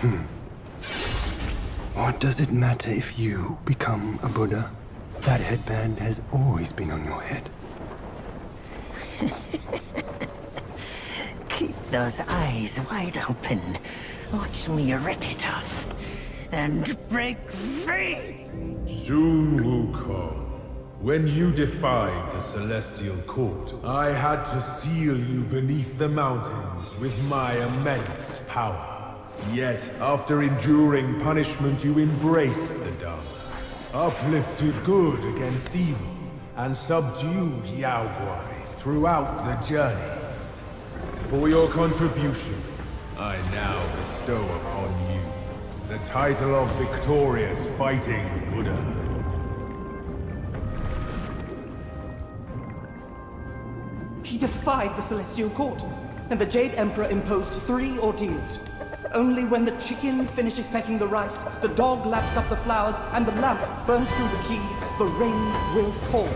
What does it matter if you become a Buddha? That headband has always been on your head. Keep those eyes wide open. Watch me rip it off. And break free! Sun Wukong, when you defied the Celestial Court, I had to seal you beneath the mountains with my immense power. Yet, after enduring punishment, you embraced the Dharma, uplifted good against evil, and subdued Yaoguais throughout the journey. For your contribution, I now bestow upon you the title of Victorious Fighting Buddha. He defied the Celestial Court, and the Jade Emperor imposed 3 ordeals. Only when the chicken finishes pecking the rice, the dog laps up the flowers, and the lamp burns through the key, the rain will fall.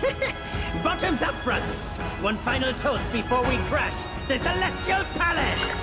Bottoms up, brothers! One final toast before we crash the Celestial Palace!